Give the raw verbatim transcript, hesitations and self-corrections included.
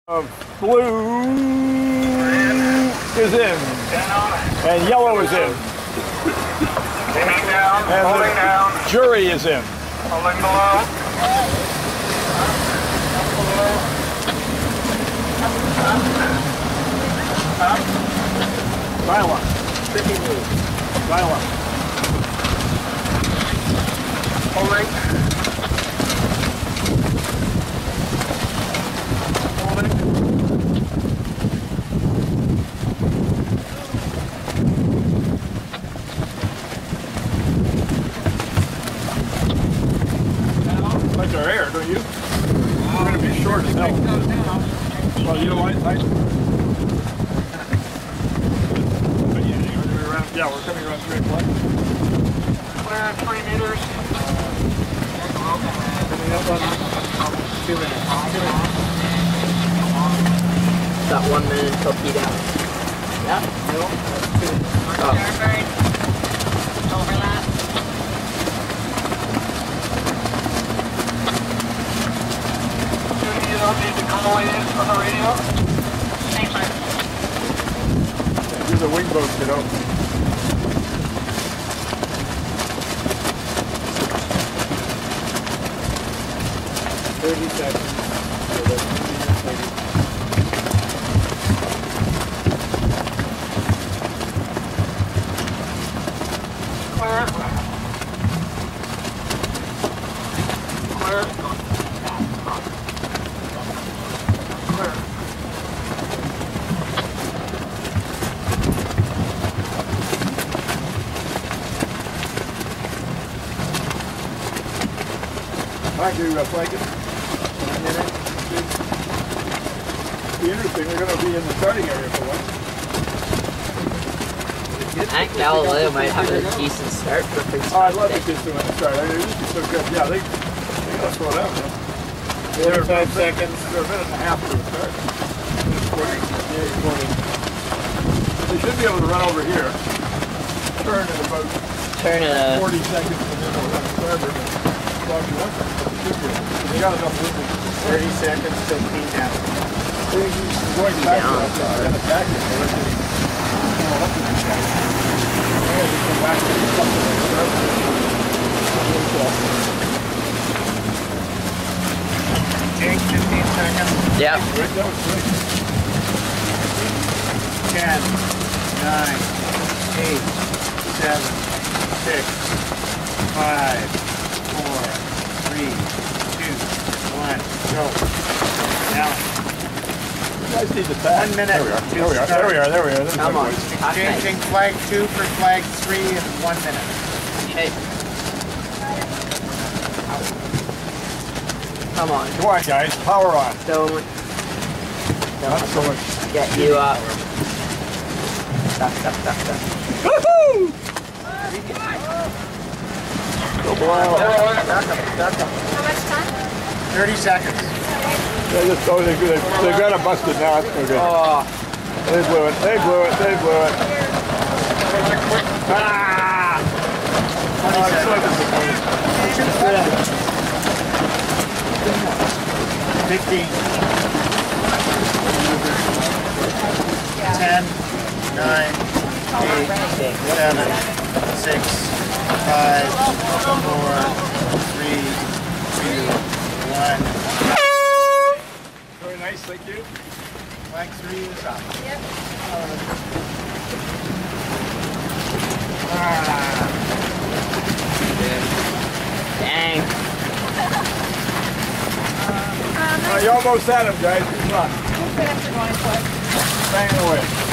Of blue is in, and yellow is in, and the jury is in. Holding below. Silent. Silent. Holding. Holding. Like our hair, don't you? We're going to be short as hell. Well, you know what? I... Yeah, we're coming around straight flight. Clear three meters. Coming up on two minutes. Got one minute until P down. Yeah? No. Oh. Overlap. You don't need to call in on the radio. Safer. Here's a wing boat, kiddo. Thirty seconds. Clear. Clear. Clear. Thank you, uh, Blanket. It'll be interesting. We're going to be in the starting area for once. I think Galileo might have a decent start for free Oh, I love the kids doing the start. I mean, this is so good. Yeah, they, they got to slow down. Huh? forty-five seconds. They're a minute and a half to the start. forty. Yeah, forty. They should be able to run over here. Turn in about turn it uh, forty seconds and then they'll run starboard. They got enough movement. thirty seconds till P down. He's going back to us and attack it. They're getting all up to these guys. Yeah, they come back to something like that. Jake, fifteen seconds. yeah. Right, that was great. ten, nine, eight, seven, six, five, four, three, two, one, go. Now, You guys need to pass. One minute. There we are. There we are. There we are. There we are. There's Come my on. boys. exchanging flag two for flag three in one minute. Okay. Come on. Come on, guys. Power on. Don't, Not so much. get you up. Duck, duck, duck, duck. Woohoo! Go boy. Back up, back up. How much time? thirty seconds. They just, oh, they, they, they got it busted now. It's okay. Oh, They blew it. They blew it. They blew it. Ah! Oh, I'm so disappointed. fifteen. ten, nine, eight, seven, six, five, four, three, two, one. Very nice. Thank you. Flag three is up. Yep. Ah. dang. Uh, you almost had him, guys. Come on. Who's faster going for? Bang away.